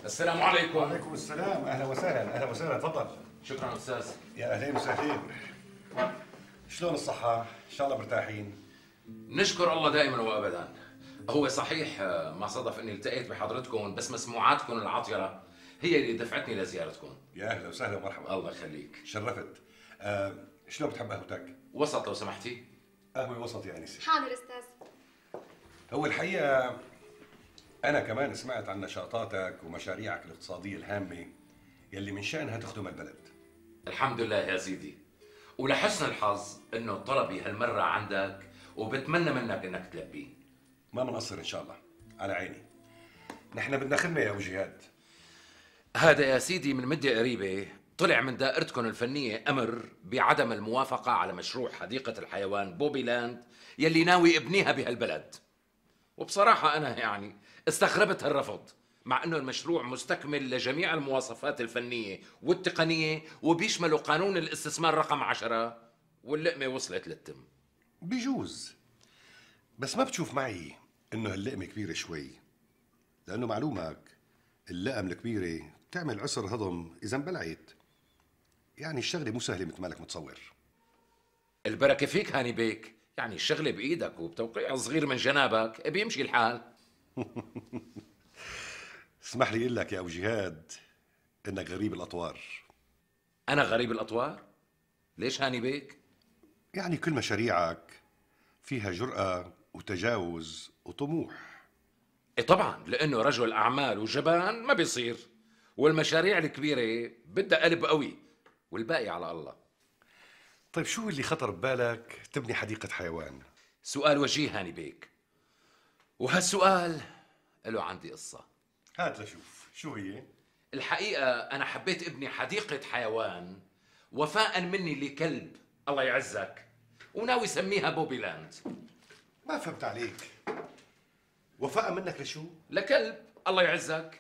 السلام عليكم. وعليكم السلام، اهلا وسهلا اهلا وسهلا، تفضل. شكرا استاذ. يا اهلين وسهلين. شلون الصحة؟ ان شاء الله مرتاحين. نشكر الله دائما وابدا. هو صحيح ما صدف اني التقيت بحضرتكم، بس مسموعاتكم العطرة هي اللي دفعتني لزيارتكم. يا اهلا وسهلا ومرحبا. الله يخليك. شرفت. شلون بتحب قهوتك؟ وسط لو سمحتي. قهوة وسط يا انسي. حاضر استاذ. هو الحقيقة أنا كمان سمعت عن نشاطاتك ومشاريعك الاقتصادية الهامة يلي من شأنها تخدم البلد. الحمد لله يا سيدي، ولحسن الحظ انه طلبي هالمرة عندك وبتمنى منك انك تلبيه. ما منقصر إن شاء الله، على عيني. نحن بدنا خدمة يا أبو جهاد. هذا يا سيدي من مدة قريبة طلع من دائرتكم الفنية أمر بعدم الموافقة على مشروع حديقة الحيوان بوبي لاند يلي ناوي ابنيها بهالبلد. وبصراحة أنا يعني استغربت هالرفض، مع أنه المشروع مستكمل لجميع المواصفات الفنية والتقنية وبيشمل قانون الاستثمار رقم 10، واللقمة وصلت للتم. بيجوز، بس ما بتشوف معي إنه هاللقمة كبيرة شوي، لأنه معلومك اللقم الكبيرة بتعمل عسر هضم إذا انبلعت. يعني الشغلة مو سهلة مثل مالك متصور. البركة فيك هاني بيك، يعني الشغلة بإيدك وبتوقيع صغير من جنابك بيمشي الحال. اسمح لي أقول لك يا أبو جهاد إنك غريب الأطوار. أنا غريب الأطوار؟ ليش هاني بيك؟ يعني كل مشاريعك فيها جرأة وتجاوز وطموح. إيه طبعا، لأنه رجل أعمال وجبان ما بيصير، والمشاريع الكبيرة بدها قلب قوي والباقي على الله. طيب شو اللي خطر ببالك تبني حديقة حيوان؟ سؤال وجيه هاني بيك، وهالسؤال له عندي قصة. هات لشوف شو هي. الحقيقة أنا حبيت ابني حديقة حيوان وفاء مني لكلب الله يعزك، وناوي سميها بوبي لاند. ما فهمت عليك. وفاء منك لشو؟ لكلب الله يعزك.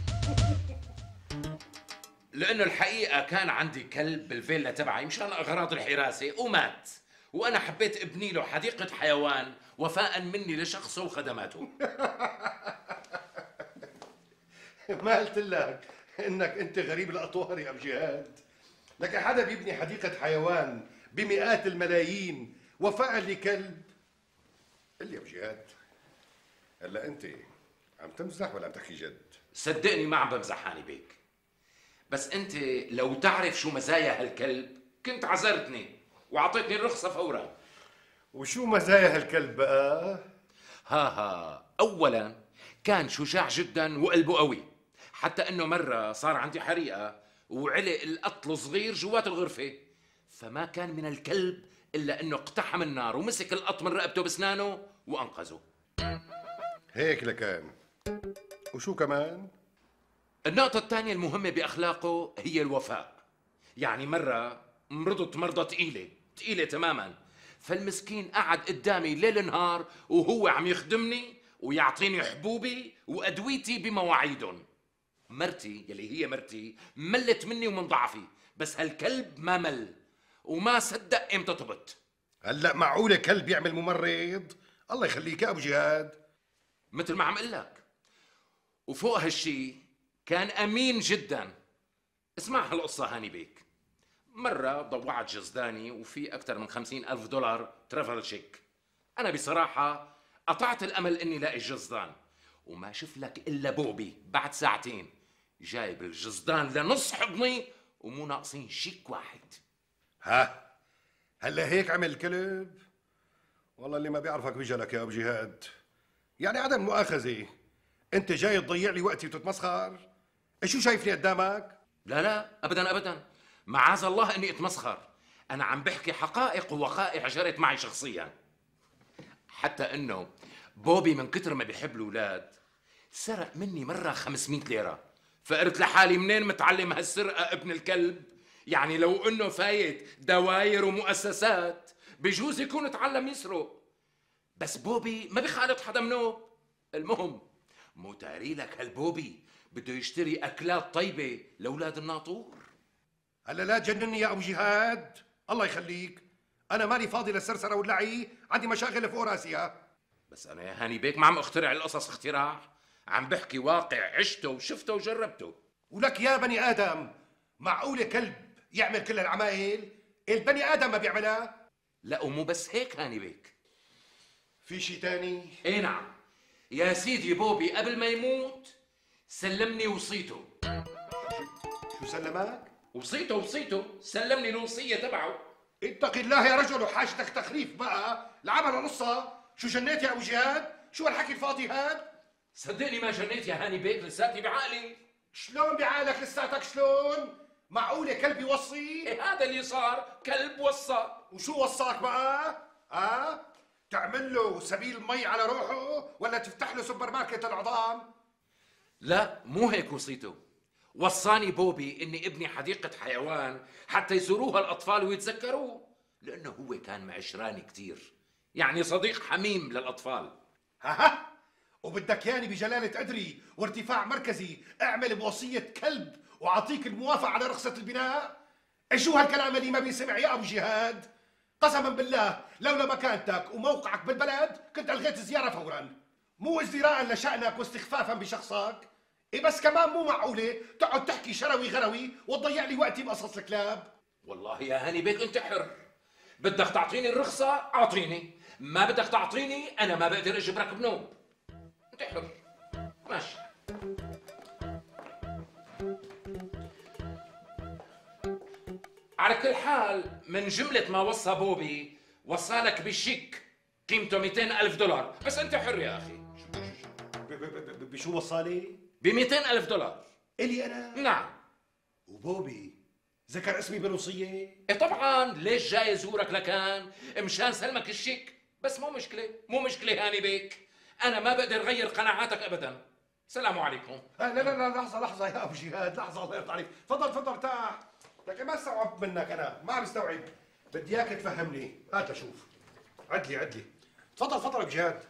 لأنه الحقيقة كان عندي كلب بالفيلا تبعي مشان أغراض الحراسة ومات، وأنا حبيت ابني له حديقة حيوان وفاء مني لشخصه وخدماته. ما قلت لك انك انت غريب الاطوار يا ابو جهاد؟ لك حدا بيبني حديقة حيوان بمئات الملايين وفاء لكلب؟ قل لي يا ابو جهاد، هلا انت عم تمزح ولا عم تحكي جد؟ صدقني ما عم بمزح هاني بيك، بس أنت لو تعرف شو مزايا هالكلب كنت عذرتني وعطيتني الرخصة فورا. وشو مزايا هالكلب بقى؟ ها أولا كان شجاع جدا وقلبه قوي، حتى انه مرة صار عندي حريقة وعلق القط الصغير جوات الغرفة، فما كان من الكلب الا انه اقتحم النار ومسك القط من رقبته بسنانه وانقذه. هيك لكان. وشو كمان؟ النقطة الثانية المهمة بأخلاقه هي الوفاء. يعني مرة مرضت مرضى تقيلة تماما، فالمسكين قعد قدامي ليل نهار وهو عم يخدمني ويعطيني حبوبي وأدويتي بمواعيدهم. مرتي يلي هي مرتي ملت مني ومن ضعفي، بس هالكلب ما مل وما صدق امتى طبت. هلا معقولة كلب يعمل ممرض؟ الله يخليك يا ابو جهاد. مثل ما عم قل لك، وفوق هالشي كان امين جدا. اسمع هالقصة هاني بيك. مرة ضوعت جزداني وفي أكثر من 50,000 دولار ترافل شيك. أنا بصراحة قطعت الأمل إني لاقي الجزدان، وما شف لك إلا بوبي بعد ساعتين جايب الجزدان لنص حضني ومو ناقصين شيك واحد. ها هلا هيك عمل الكلب؟ والله اللي ما بيعرفك بجلك يا ابو جهاد. يعني عدم مؤاخذة، انت جاي تضيع لي وقتي وتتمسخر؟ شو شايفني قدامك؟ لا أبدا أبدا، معاذ الله إني أتمسخر. أنا عم بحكي حقائق ووقائع جرت معي شخصيا. حتى إنه بوبي من كتر ما بيحب الأولاد سرق مني مرة 500 ليرة، فقلت لحالي منين متعلم هالسرقة ابن الكلب؟ يعني لو إنه فايت دواير ومؤسسات بجوز يكون اتعلم يسرق، بس بوبي ما بيخالط حدا منه. المهم مو تاري لك هالبوبي بده يشتري أكلات طيبة لأولاد الناطور. هلا لا تجنني يا ابو جهاد، الله يخليك. انا مالي فاضي للسرسره واللعي، عندي مشاغل فوق راسي. بس أنا يا هاني بيك ما عم أخترع القصص اختراع، عم بحكي واقع عشته وشفته وجربته. ولك يا بني ادم، معقوله كلب يعمل كل العمايل؟ البني ادم ما بيعملها؟ لا ومو بس هيك هاني بيك، في شي تاني؟ ايه نعم يا سيدي، بوبي قبل ما يموت سلمني وصيته. شو سلمك؟ وصيته سلمني الوصيه تبعه. اتق الله يا رجل، وحاجتك تخليف بقى العمل نصها. شو جنيت يا ابو جهاد؟ شو هالحكي الفاضي هاد؟ صدقني ما جنيت يا هاني بيك، لساتني بعقلي. شلون بعقلك لساتك شلون؟ معقولة كلب يوصي؟ إيه هذا اللي صار، كلب وصى. وشو وصاك بقى؟ تعمل له سبيل مي على روحه ولا تفتح له سوبر ماركت العظام؟ لا مو هيك وصيته، وصاني بوبي اني ابني حديقة حيوان حتى يزوروها الاطفال ويتذكروه، لانه هو كان معشراني كتير، يعني صديق حميم للاطفال. ها وبدك ياني بجلالة قدري وارتفاع مركزي اعمل بوصية كلب واعطيك الموافقة على رخصة البناء؟ شو هالكلام اللي ما بينسمع يا ابو جهاد؟ قسما بالله لولا مكانتك وموقعك بالبلد كنت الغيت الزيارة فورا، مو ازدراء لشأنك واستخفافا بشخصك. إيه بس كمان مو معقولة تقعد تحكي شروي غروي وتضيع لي وقتي بقصص الكلاب. والله يا هاني بيك انت حر، بدك تعطيني الرخصة اعطيني، ما بدك تعطيني انا ما بقدر اجبرك بنوم، انت حر. ماشي. على كل حال من جملة ما وصى بوبي وصالك بشيك قيمته 200,000 دولار، بس انت حر يا اخي. بشو وصالي؟ ب 200,000 دولار. إلي أنا؟ نعم. وبوبي ذكر اسمي بالوصية؟ إيه طبعا، ليش جاي زورك لكان؟ مشان سلمك الشيك، بس مو مشكلة هاني بيك، أنا ما بقدر أغير قناعاتك أبدا. السلام عليكم. لا لحظة يا أبو جهاد، لحظة الله يرضى عليك، تفضل ارتاح. لكن ما استوعبت منك، أنا ما عم استوعب، بدي إياك تفهمني. هات لشوف، عدلي تفضل أبو جهاد.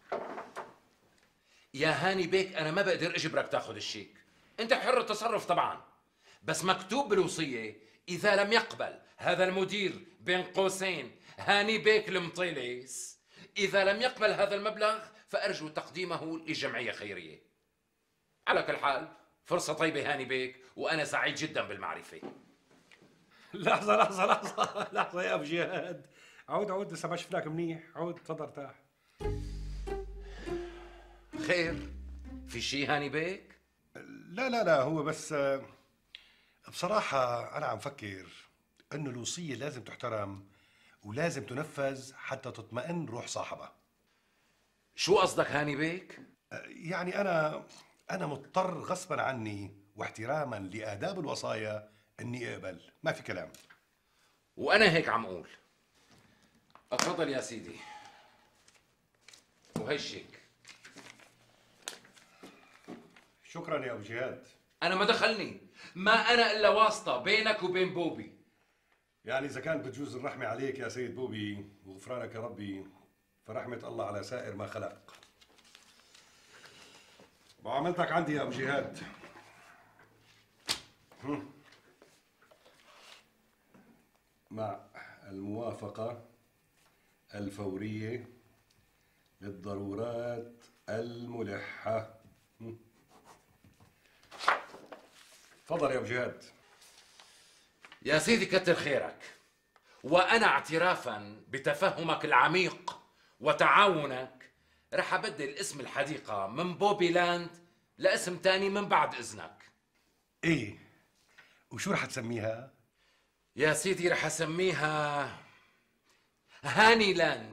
يا هاني بيك أنا ما بقدر أجبرك تاخذ الشيك، أنت حر التصرف طبعا، بس مكتوب بالوصية إذا لم يقبل هذا المدير بين قوسين هاني بيك المطيلس، إذا لم يقبل هذا المبلغ فأرجو تقديمه لجمعية خيرية. على كل حال فرصة طيبة هاني بيك، وأنا سعيد جدا بالمعرفة. لحظة يا أبو جهاد، عود لسه ما شفناك منيح، عود تفضل ارتاح. خير، في شي هاني بيك؟ لا هو بس بصراحة أنا عم فكر إنه الوصية لازم تحترم ولازم تنفذ حتى تطمئن روح صاحبها. شو قصدك هاني بيك؟ يعني أنا مضطر غصبا عني واحتراما لآداب الوصايا إني أقبل، ما في كلام. وأنا هيك عم أقول. اتفضل يا سيدي، وهي الشيك. شكرا يا أبو جهاد. أنا ما دخلني، ما أنا إلا واسطة بينك وبين بوبي. يعني إذا كانت بتجوز الرحمة عليك يا سيد بوبي وغفرانك يا ربي، فرحمة الله على سائر ما خلق. معاملتك عندي يا أبو جهاد. مع الموافقة الفورية للضرورات الملحة. تفضل يا أبو جهاد. يا سيدي كتر خيرك، وأنا اعترافا بتفهمك العميق وتعاونك رح أبدل اسم الحديقة من بوبي لاند لاسم تاني من بعد إذنك. إيه؟ وشو رح تسميها؟ يا سيدي رح أسميها هاني لاند.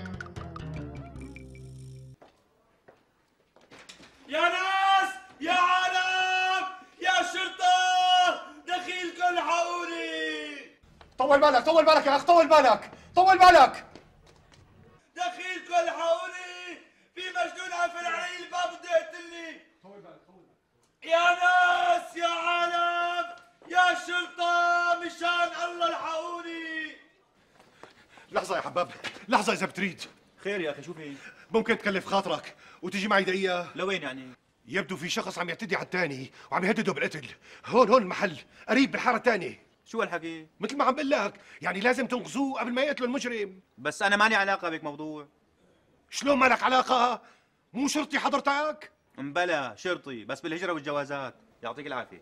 يا ناس، يا عالم، يا شرطة، دخيلكم الحقوني. طول بالك يا أخ، طول بالك. دخيلكم الحقوني، في مجنون عم يفل علي الباب بده يقتلني. طول بالك. يا ناس، يا عالم، يا شرطة، مشان الله الحقوني. لحظة يا حباب، لحظة إذا بتريد. خير يا اخي، شو في؟ ممكن تكلف خاطرك وتيجي معي دقيقة؟ لوين يعني؟ يبدو في شخص عم يعتدي على الثاني وعم يهدده بالقتل. هون المحل قريب بالحارة الثانية. شو هالحكي؟ مثل ما عم بقول لك، يعني لازم تنقذوه قبل ما يقتلوا المجرم. بس انا ماني علاقه بهيك موضوع. شلون ما لك علاقة؟ مو شرطي حضرتك؟ مبلا شرطي بس بالهجرة والجوازات. يعطيك العافية.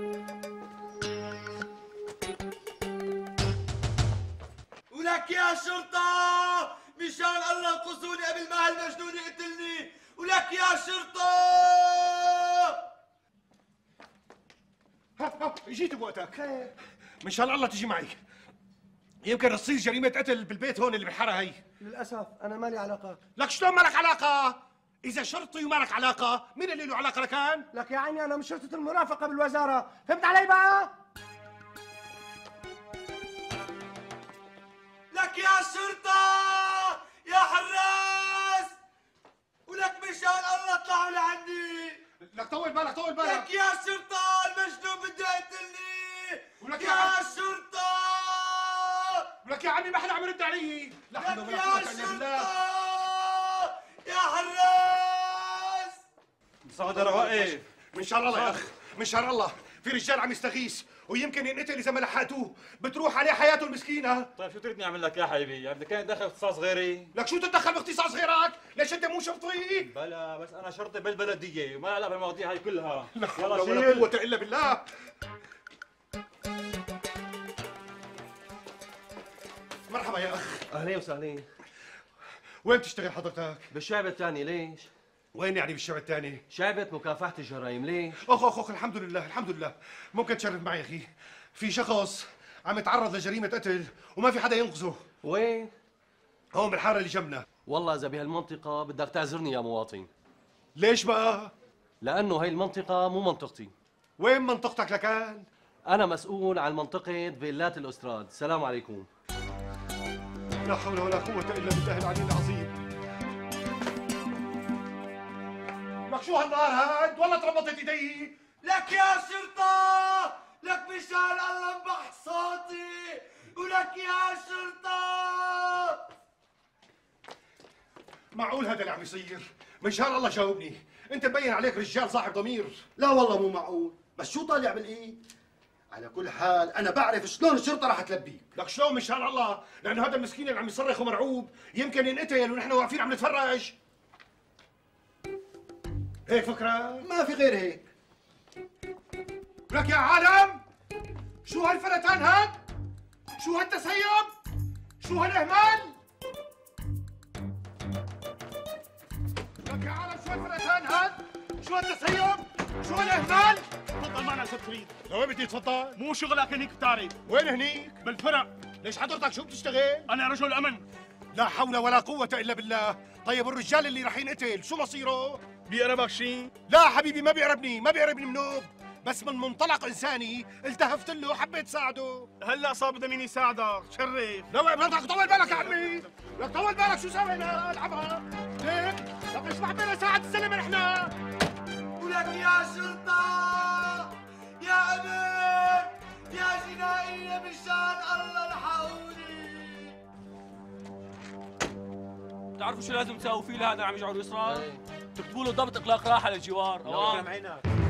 ولك يا شرطة مشان الله انقذوني قبل ما هالمجنون يقتلني. ولك يا شرطة. جيت بوقتك. من شاء الله تجي معي، يمكن تصير جريمة قتل بالبيت هون اللي بالحارة هي. للأسف أنا مالي علاقة. لك شلون مالك علاقة؟ إذا شرطي ومالك علاقة، مين اللي له علاقة لكان؟ لك يا عيني أنا مش شرطة المرافقة بالوزارة، فهمت علي بقى؟ لك يا شرطة يا حراس. ولك مشان الله اطلعوا لعندي. لك طول بالك طول بالك. لك يا شرطة المجنون بده يقتلني. ولك يا شرطة. ولك يا عمي ما حدا عم يرد علي. لا حول لك ولا يا قوة إلا شرطة بالله. يا حراس. صادر واقف. من شر الله يا أخ، من شر الله، في رجال عم يستغيث ويمكن ينقتل إذا ما لحقتوه، بتروح عليه حياته المسكينة. طيب شو تريدني اعمل لك يا حبيبي؟ يعني كان دخل اختصاص غيري؟ لك شو تتدخل باختصاص غيرك؟ ليش أنت مو شرطي؟ بلا بس انا شرطي بالبلدية وما لا بالمواضيع هاي كلها. لا حول يلا ولا شيل. قوة إلا بالله. مرحبا يا أخ. أهلين وسهلين. وين بتشتغل حضرتك؟ بالشعب الثاني ليش؟ وين يعني بالشارع الثاني؟ شعبة مكافحة الجرائم ليش؟ أخ الحمد لله الحمد لله. ممكن تشرف معي أخي؟ في شخص عم يتعرض لجريمة قتل وما في حدا ينقذه. وين؟ هون بالحارة اللي جنبنا. والله إذا بهالمنطقة بدك تعذرني يا مواطن، ليش بقى؟ لأنه هاي المنطقة مو منطقتي. وين منطقتك لكان؟ أنا مسؤول عن منطقة فيلات الأستراد. السلام عليكم. لا حول ولا قوة إلا بالله العلي العظيم. لك شو هالنار هاد؟ والله تربطت ايدي. لك يا شرطة. لك مشان الله انبح صوتي. ولك يا شرطة. معقول هذا اللي عم يصير؟ من شان الله جاوبني، انت مبين عليك رجال صاحب ضمير. لا والله مو معقول، بس شو طالع بالايد؟ على كل حال انا بعرف شلون الشرطه رح تلبيك. لك شلون من شان الله؟ لانه هذا المسكين اللي عم يصرخ ومرعوب يمكن ينقتل ونحن واقفين عم نتفرج. هيك فكرة؟ ما في غير هيك. لك يا عالم، شو هالفلتان هاد؟ شو هالتسيب؟ شو هالاهمال؟ لك يا عالم شو هالفلتان هاد؟ شو هالتسيب؟ شو هالاهمال؟ تفضل معنا ست فريد. لوين بدي اتفضل؟ مو شغلك هنيك بتعرف. وين هنيك؟ بالفرع. ليش حضرتك شو بتشتغل؟ انا رجل امن. لا حول ولا قوة إلا بالله. طيب الرجال اللي رح ينقتل شو مصيره؟ بيقربك شيء؟ لا حبيبي ما بيقربني منوب، بس من منطلق إنساني التهفت له وحبيت ساعده. هلا صاب مين يساعدك، شرف. لا بدك طول بالك يا عمي، لك طول بالك شو سوينا؟ العبها هيك، طب ايش ما حبينا ساعد الزلمة نحن؟ ولك يا شرطة يا أمن يا جنائية مشان الله الحقوني. بتعرفوا شو لازم تساووا فيه لهذا عم يجعل يسرى؟ تكتبوا له ضبط اطلاق راحه للجوار. يلا عينك.